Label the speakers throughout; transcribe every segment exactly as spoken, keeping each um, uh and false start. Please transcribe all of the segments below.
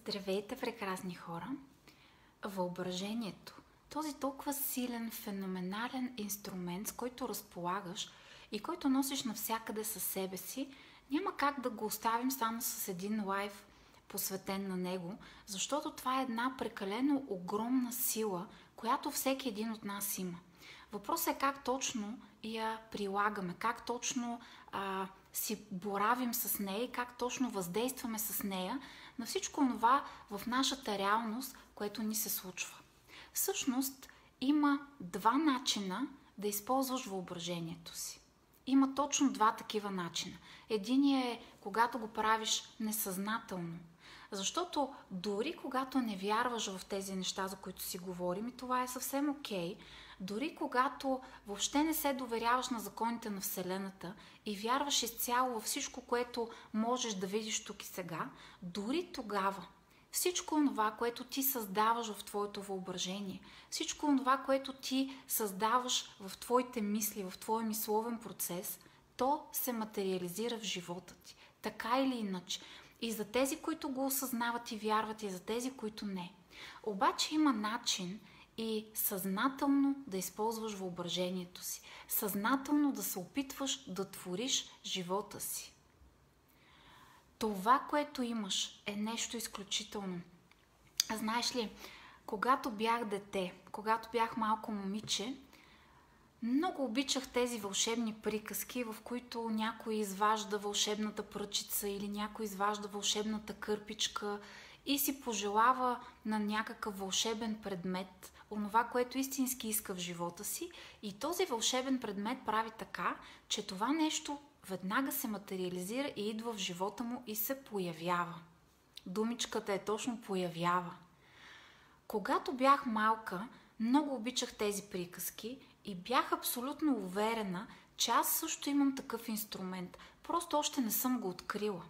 Speaker 1: Здравейте, прекрасни хора! Въображението. Този толкова силен, феноменален инструмент, с който разполагаш и който носиш навсякъде със себе си, няма как да го оставим само с един лайв, посветен на него, защото това е една прекалено огромна сила, която всеки един от нас има. Въпросът е как точно я прилагаме, как точно а, си боравим с нея и как точно въздействаме с нея на всичко това в нашата реалност, което ни се случва. Всъщност има два начина да използваш въображението си. Има точно два такива начина. Единият е когато го правиш несъзнателно. Защото дори когато не вярваш в тези неща, за които си говорим, и това е съвсем окей, дори когато въобще не се доверяваш на законите на Вселената и вярваш изцяло във всичко, което можеш да видиш тук и сега, дори тогава всичко това, което ти създаваш в твоето въображение, всичко това, което ти създаваш в твоите мисли, в твоя мисловен процес, то се материализира в живота ти. Така или иначе. И за тези, които го осъзнават и вярват, и за тези, които не. Обаче има начин и съзнателно да използваш въображението си. Съзнателно да се опитваш да твориш живота си. Това, което имаш, е нещо изключително. Знаеш ли, когато бях дете, когато бях малко момиче, много обичах тези вълшебни приказки, в които някой изважда вълшебната пръчица или някой изважда вълшебната кърпичка и си пожелава на някакъв вълшебен предмет онова, което истински иска в живота си, и този вълшебен предмет прави така, че това нещо веднага се материализира и идва в живота му и се появява. Думичката е точно появява. Когато бях малка, много обичах тези приказки и бях абсолютно уверена, че аз също имам такъв инструмент. Просто още не съм го открила.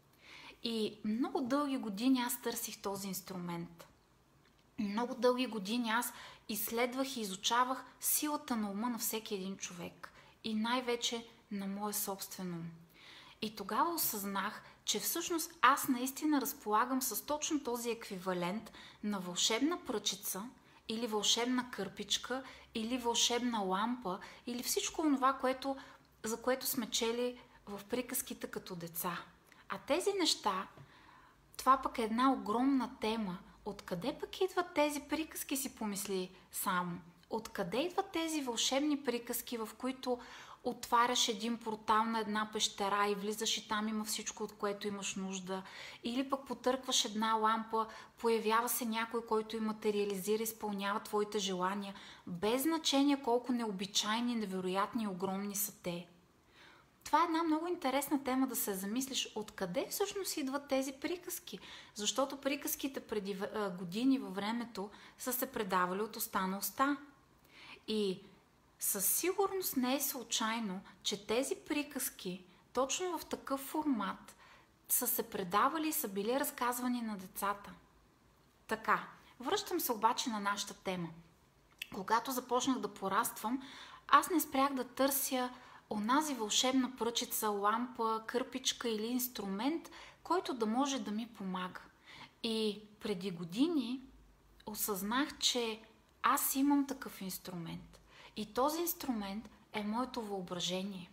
Speaker 1: И много дълги години аз търсих този инструмент. Много дълги години аз изследвах и изучавах силата на ума на всеки един човек. И най-вече на моя собствен ум. И тогава осъзнах, че всъщност аз наистина разполагам с точно този еквивалент на вълшебна пръчица или вълшебна кърпичка или вълшебна лампа или всичко това, което, за което сме чели в приказките като деца. А тези неща, това пък е една огромна тема. Откъде пък идват тези приказки, си помисли само? Откъде идват тези вълшебни приказки, в които отваряш един портал на една пещера и влизаш и там има всичко, от което имаш нужда. Или пък потъркваш една лампа, появява се някой, който и материализира, изпълнява твоите желания, без значение колко необичайни, невероятни и огромни са те. Това е една много интересна тема да се замислиш откъде всъщност идват тези приказки. Защото приказките преди години във времето са се предавали от уста на уста. И със сигурност не е случайно, че тези приказки точно в такъв формат са се предавали и са били разказвани на децата. Така, връщам се обаче на нашата тема. Когато започнах да пораствам, аз не спрях да търся онази вълшебна пръчица, лампа, кърпичка или инструмент, който да може да ми помага. И преди години осъзнах, че аз имам такъв инструмент. И този инструмент е моето въображение.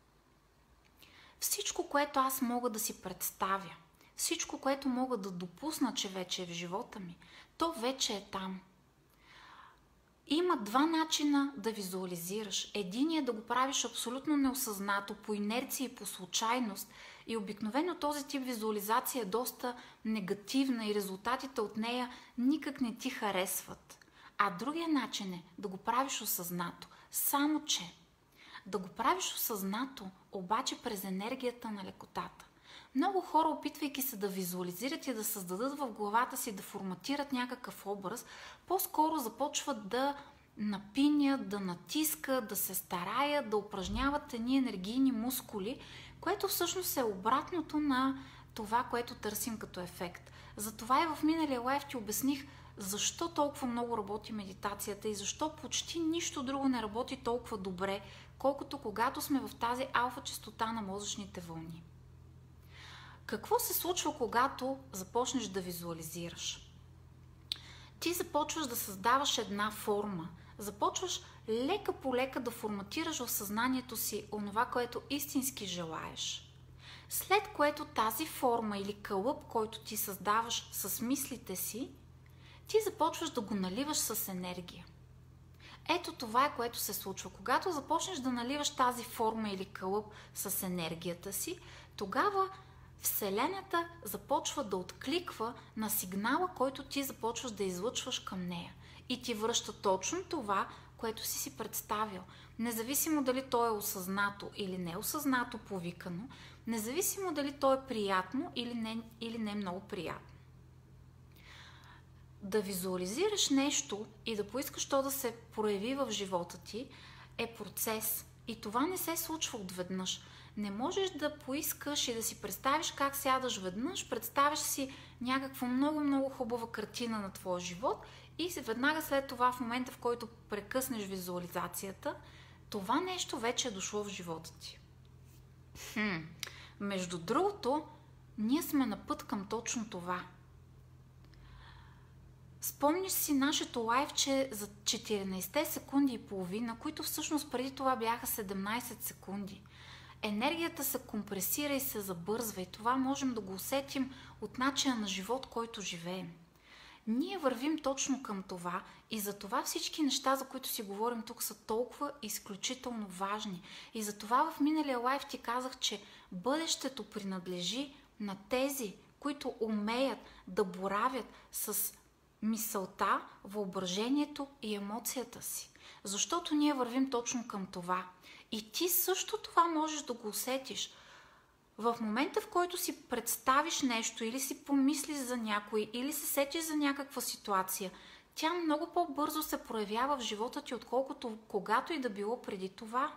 Speaker 1: Всичко, което аз мога да си представя, всичко, което мога да допусна, че вече е в живота ми, то вече е там. Има два начина да визуализираш. Единият е да го правиш абсолютно неосъзнато, по инерция и по случайност. И обикновено този тип визуализация е доста негативна и резултатите от нея никак не ти харесват. А другия начин е да го правиш осъзнато. Само че да го правиш осъзнато, обаче през енергията на лекотата. Много хора, опитвайки се да визуализират и да създадат в главата си, да форматират някакъв образ, по-скоро започват да напинят, да натискат, да се стараят, да упражняват едни енергийни мускули, което всъщност е обратното на това, което търсим като ефект. Затова и в миналия лайв ти обясних защо толкова много работи медитацията и защо почти нищо друго не работи толкова добре, колкото когато сме в тази алфа честота на мозъчните вълни. Какво се случва, когато започнеш да визуализираш? Ти започваш да създаваш една форма. Започваш лека по лека да форматираш в съзнанието си онова, което истински желаеш. След което тази форма или кълъп, който ти създаваш с мислите си, ти започваш да го наливаш с енергия. Ето това е, което се случва. Когато започнеш да наливаш тази форма или кълъп с енергията си, тогава Вселената започва да откликва на сигнала, който ти започваш да излъчваш към нея. И ти връща точно това, което си си представил. Независимо дали то е осъзнато или неосъзнато повикано, независимо дали то е приятно или не, или не е много приятно. Да визуализираш нещо и да поискаш то да се прояви в живота ти е процес. И това не се случва отведнъж. Не можеш да поискаш и да си представиш как сядаш веднъж, представяш си някаква много-много хубава картина на твоя живот и веднага след това, в момента, в който прекъснеш визуализацията, това нещо вече е дошло в живота ти. Хм. Между другото, ние сме на път към точно това. Спомниш си нашето лайвче за четиринайсет секунди и половина, които всъщност преди това бяха седемнайсет секунди. Енергията се компресира и се забързва и това можем да го усетим от начина на живот, който живеем. Ние вървим точно към това и за това всички неща, за които си говорим тук, са толкова изключително важни. И за това в миналия лайв ти казах, че бъдещето принадлежи на тези, които умеят да боравят с мисълта, въображението и емоцията си. Защото ние вървим точно към това. И ти също това можеш да го усетиш. В момента, в който си представиш нещо или си помислиш за някой, или се сетиш за някаква ситуация, тя много по-бързо се проявява в живота ти, отколкото когато и да било преди това.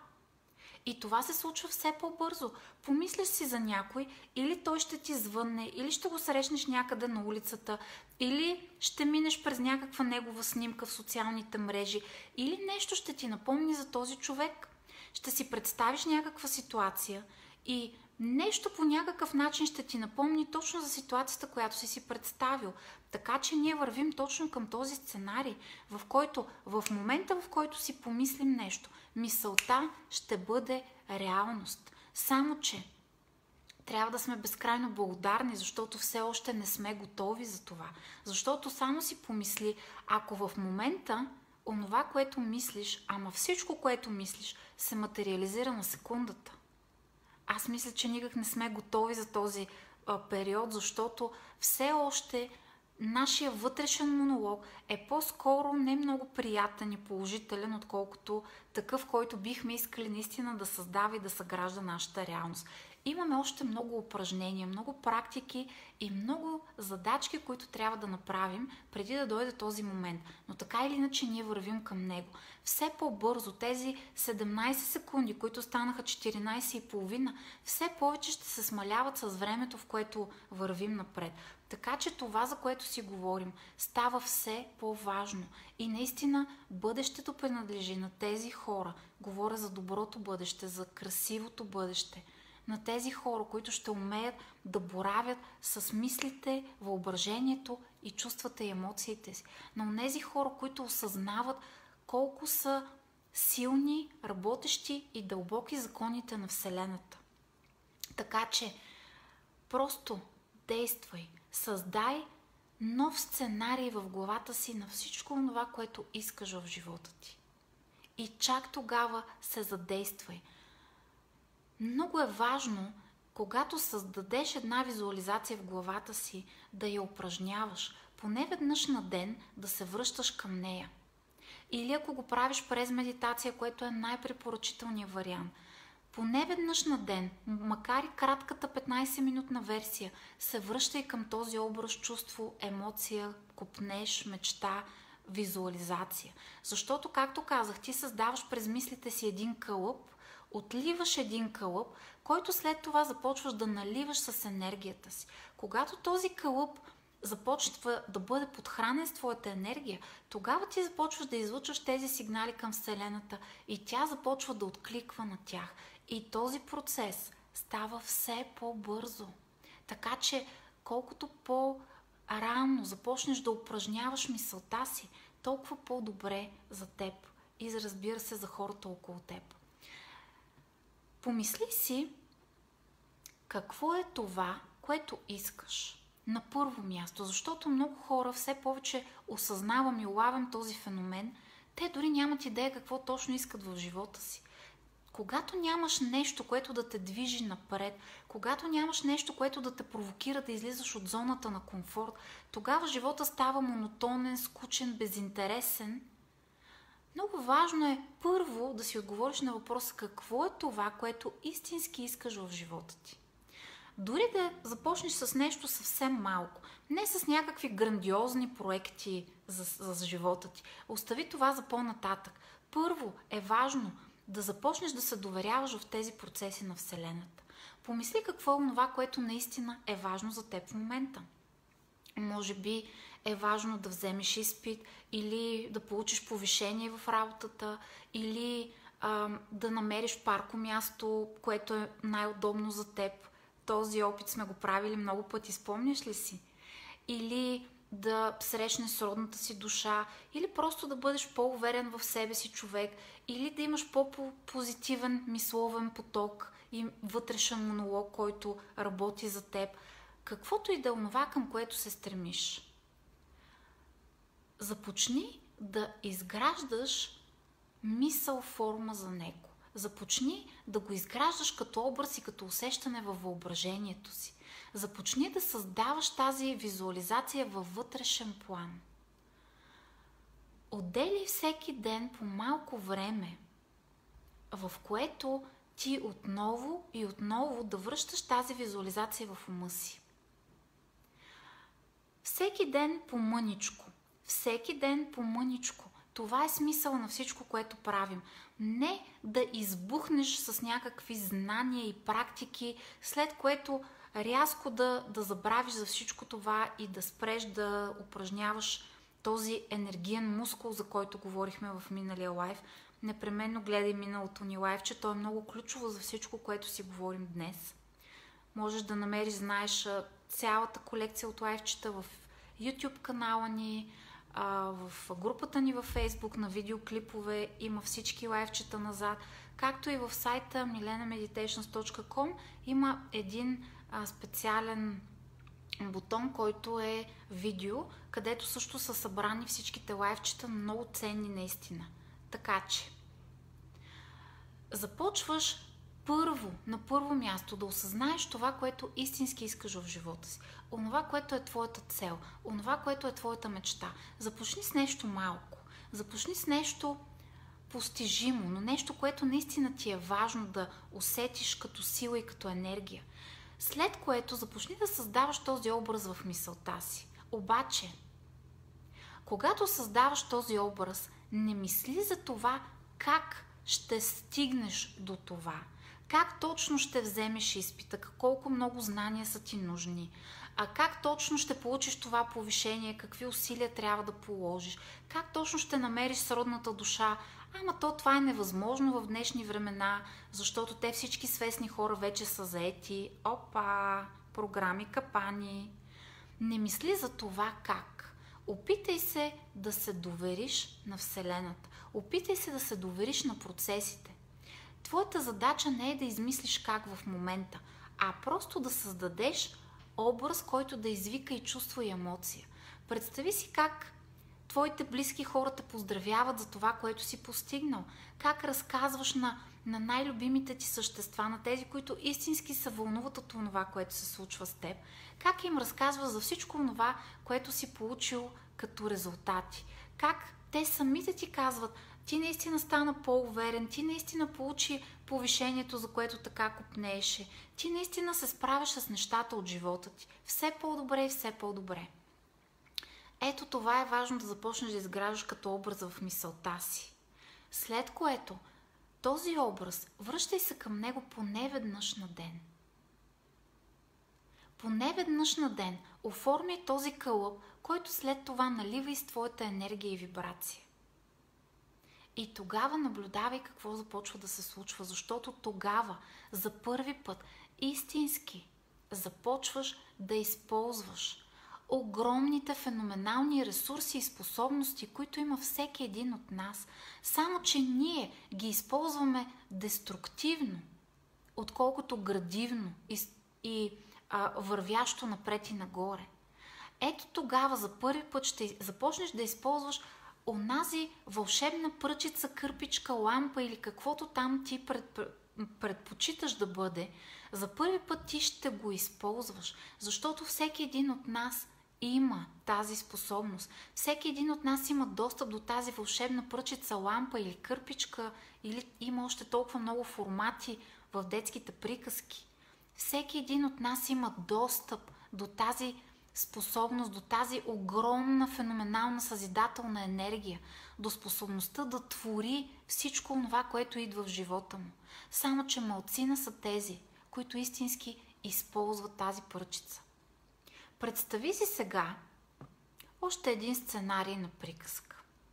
Speaker 1: И това се случва все по-бързо. Помислиш си за някой, или той ще ти звънне, или ще го срещнеш някъде на улицата, или ще минеш през някаква негова снимка в социалните мрежи, или нещо ще ти напомни за този човек. Ще си представиш някаква ситуация и нещо по някакъв начин ще ти напомни точно за ситуацията, която си си представил. Така че ние вървим точно към този сценарий, в който в момента, в който си помислим нещо, мисълта ще бъде реалност. Само че трябва да сме безкрайно благодарни, защото все още не сме готови за това. Защото само си помисли, ако в момента онова, което мислиш, ама всичко, което мислиш, се материализира на секундата. Аз мисля, че никак не сме готови за този а, период, защото все още нашия вътрешен монолог е по-скоро не много приятен и положителен, отколкото такъв, който бихме искали наистина да създава и да съгражда нашата реалност. Имаме още много упражнения, много практики и много задачки, които трябва да направим преди да дойде този момент. Но така или иначе ние вървим към него. Все по-бързо тези седемнайсет секунди, които станаха четиринайсет и половина, все повече ще се смаляват с времето, в което вървим напред. Така че това, за което си говорим, става все по-важно. И наистина бъдещето принадлежи на тези хора. Говоря за доброто бъдеще, за красивото бъдеще. На тези хора, които ще умеят да боравят с мислите, въображението и чувствата и емоциите си. На онези хора, които осъзнават колко са силни, работещи и дълбоки законите на Вселената. Така че просто действай, създай нов сценарий в главата си на всичко това, което искаш в живота ти. И чак тогава се задействай. Много е важно, когато създадеш една визуализация в главата си, да я упражняваш. Поне веднъж на ден да се връщаш към нея. Или ако го правиш през медитация, което е най-препоръчителният вариант, поне веднъж на ден, макар и кратката петнайсет-минутна версия, се връщай към този образ, чувство, емоция, копнеж, мечта, визуализация. Защото, както казах, ти създаваш през мислите си един кълъп, отливаш един кълъп, който след това започваш да наливаш с енергията си. Когато този кълъп започва да бъде подхранен с твоята енергия, тогава ти започваш да излъчваш тези сигнали към Вселената и тя започва да откликва на тях. И този процес става все по-бързо. Така че колкото по-рано започнеш да упражняваш мисълта си, толкова по-добре за теб и разбира се за хората около теб. Помисли си какво е това, което искаш на първо място, защото много хора все повече осъзнавам и улавям този феномен, те дори нямат идея какво точно искат в живота си. Когато нямаш нещо, което да те движи напред, когато нямаш нещо, което да те провокира да излизаш от зоната на комфорт, тогава живота става монотонен, скучен, безинтересен. Много важно е първо да си отговориш на въпроса какво е това, което истински искаш в живота ти. Дори да започнеш с нещо съвсем малко, не с някакви грандиозни проекти за, за живота ти. Остави това за по-нататък. Първо е важно да започнеш да се доверяваш в тези процеси на Вселената. Помисли какво е това, което наистина е важно за теб в момента. Може би е важно да вземеш изпит или да получиш повишение в работата, или а, да намериш парко място, което е най-удобно за теб. Този опит сме го правили много пъти, спомняш ли си? Или да срещнеш сродната си душа, или просто да бъдеш по-уверен в себе си човек, или да имаш по-позитивен мисловен поток и вътрешен монолог, който работи за теб. Каквото и да е онова, към което се стремиш. Започни да изграждаш мисъл форма за него. Започни да го изграждаш като образ и като усещане във въображението си. Започни да създаваш тази визуализация във вътрешен план. Отдели всеки ден по малко време, в което ти отново и отново да връщаш тази визуализация в ума си. Всеки ден по мъничко. Всеки ден по мъничко. Това е смисъл на всичко, което правим. Не да избухнеш с някакви знания и практики, след което рязко да, да забравиш за всичко това и да спреш да упражняваш този енергиен мускул, за който говорихме в миналия лайв. Непременно гледай миналото ни лайвче, то е много ключово за всичко, което си говорим днес. Можеш да намериш, знаеш, цялата колекция от лайвчета в YouTube канала ни, в групата ни във Facebook, на видеоклипове, има всички лайвчета назад, както и в сайта милена медитейшънс точка ком има един а, специален бутон, който е видео, където също са събрани всичките лайвчета, много ценни наистина. Така че, започваш първо, на първо място да осъзнаеш това, което истински искаш в живота си. Онова, което е твоята цел, онова, което е твоята мечта. Започни с нещо малко. Започни с нещо постижимо, но нещо, което наистина ти е важно да усетиш като сила и като енергия. След което започни да създаваш този образ в мисълта си. Обаче, когато създаваш този образ, не мисли за това как ще стигнеш до това. Как точно ще вземеш изпита, колко много знания са ти нужни, а как точно ще получиш това повишение, какви усилия трябва да положиш, как точно ще намериш сродната душа. Ама то това е невъзможно в днешни времена, защото те всички свестни хора вече са заети. Опа, програми, капани. Не мисли за това как. Опитай се да се довериш на Вселената. Опитай се да се довериш на процесите. Твоята задача не е да измислиш как в момента, а просто да създадеш образ, който да извика и чувство и емоция. Представи си как твоите близки хора те поздравяват за това, което си постигнал. Как разказваш на, на най-любимите ти същества, на тези, които истински се вълнуват от това, което се случва с теб. Как им разказваш за всичко това, което си получил като резултати. Как те самите ти казват: ти наистина стана по-уверен, ти наистина получи повишението, за което така копнееше, ти наистина се справяш с нещата от живота ти. Все по-добре и все по-добре. Ето това е важно да започнеш да изграждаш като образ в мисълта си. След което този образ, връщай се към него поне веднъж на ден. Поне веднъж на ден оформяй този кълъп, който след това налива из твоята енергия и вибрация. И тогава наблюдавай какво започва да се случва, защото тогава за първи път истински започваш да използваш огромните феноменални ресурси и способности, които има всеки един от нас. Само че ние ги използваме деструктивно, отколкото градивно и, и а, вървящо напред и нагоре. Ето тогава за първи път ще започнеш да използваш онази вълшебна пръчица, кърпичка, лампа или каквото там ти пред, предпочиташ да бъде. За първи път ти ще го използваш, защото всеки един от нас има тази способност. Всеки един от нас има достъп до тази вълшебна пръчица, лампа или кърпичка, или има още толкова много формати в детските приказки. Всеки един от нас има достъп до тази способност, до тази огромна, феноменална съзидателна енергия, до способността да твори всичко това, което идва в живота му. Само че малцина са тези, които истински използват тази пръчица. Представи си сега още един сценарий на приказка.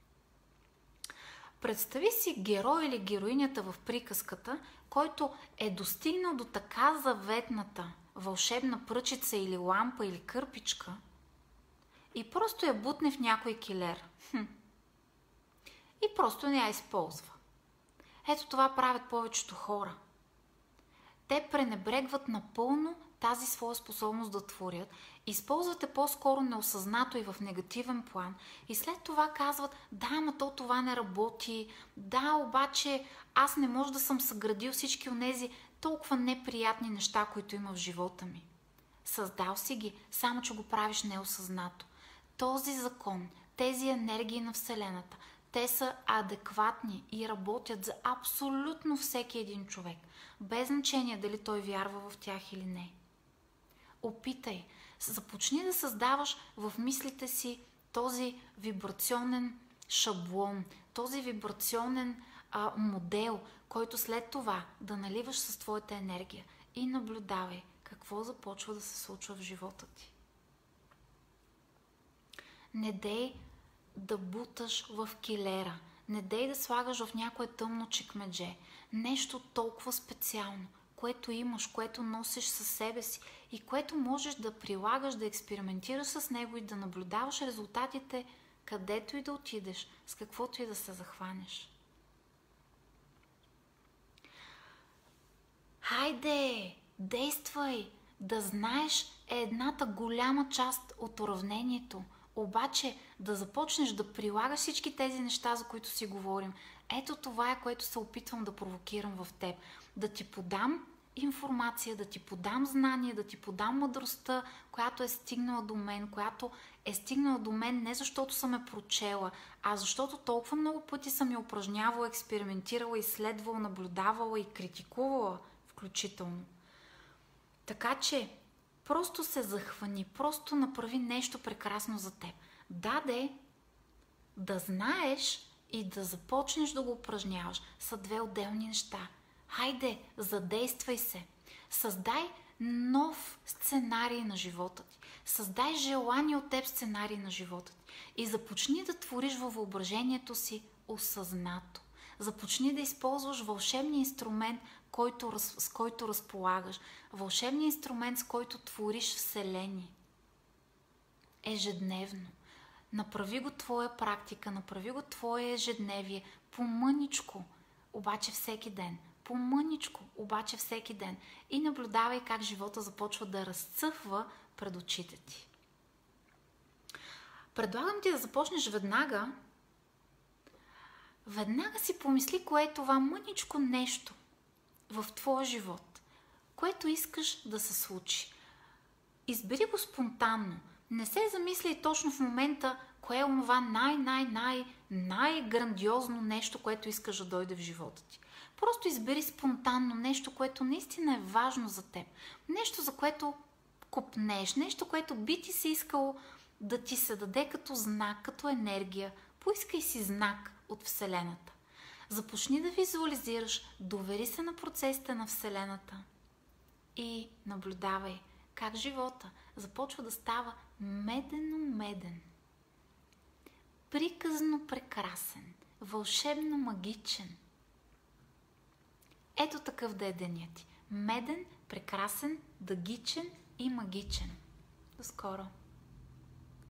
Speaker 1: Представи си герой или героинята в приказката, който е достигнал до така заветната вълшебна пръчица или лампа или кърпичка и просто я бутне в някой килер. Хм. И просто не я използва. Ето това правят повечето хора. Те пренебрегват напълно тази своя способност да творят, използвате по-скоро неосъзнато и в негативен план и след това казват: да, ама то това не работи, да, обаче аз не може да съм съградил всички онези толкова неприятни неща, които има в живота ми. Създал си ги, само че го правиш неосъзнато. Този закон, тези енергии на Вселената, те са адекватни и работят за абсолютно всеки един човек, без значение дали той вярва в тях или не. Опитай, започни да създаваш в мислите си този вибрационен шаблон, този вибрационен а, модел, който след това да наливаш с твоята енергия и наблюдавай какво започва да се случва в живота ти. Не дей да буташ в килера, не дей да слагаш в някое тъмно чекмедже нещо толкова специално, което имаш, което носиш със себе си и което можеш да прилагаш, да експериментираш с него и да наблюдаваш резултатите където и да отидеш, с каквото и да се захванеш. Хайде, действай! Да знаеш е едната голяма част от уравнението, обаче да започнеш да прилагаш всички тези неща, за които си говорим. Ето това е, което се опитвам да провокирам в теб. Да ти подам информация, да ти подам знание, да ти подам мъдростта, която е стигнала до мен, която е стигнала до мен не защото съм я прочела, а защото толкова много пъти съм я упражнявала, експериментирала, изследвала, наблюдавала и критикувала включително. Така че просто се захвани, просто направи нещо прекрасно за теб. Да, де, да знаеш и да започнеш да го упражняваш са две отделни неща. Хайде, задействай се. Създай нов сценарий на живота ти. Създай желание от теб сценарий на живота ти. И започни да твориш във въображението си осъзнато. Започни да използваш вълшебния инструмент, който, с който разполагаш. Вълшебния инструмент, с който твориш вселени. Ежедневно. Направи го твоя практика, направи го твое ежедневие, по-мъничко, обаче всеки ден. По-мъничко, обаче всеки ден. И наблюдавай как живота започва да разцъфва пред очите ти. Предлагам ти да започнеш веднага. Веднага си помисли кое е това мъничко нещо в твоя живот, което искаш да се случи. Избери го спонтанно. Не се замисляй точно в момента кое е онова най-най-най-най-грандиозно нещо, което искаш да дойде в живота ти. Просто избери спонтанно нещо, което наистина е важно за теб. Нещо, за което копнеш, нещо, което би ти се искало да ти се даде като знак, като енергия. Поискай си знак от Вселената. Започни да визуализираш, довери се на процесите на Вселената и наблюдавай как живота започва да става медено-меден, приказно прекрасен, вълшебно магичен. Ето такъв да е денят ти. Меден, прекрасен, дъгичен и магичен. До скоро!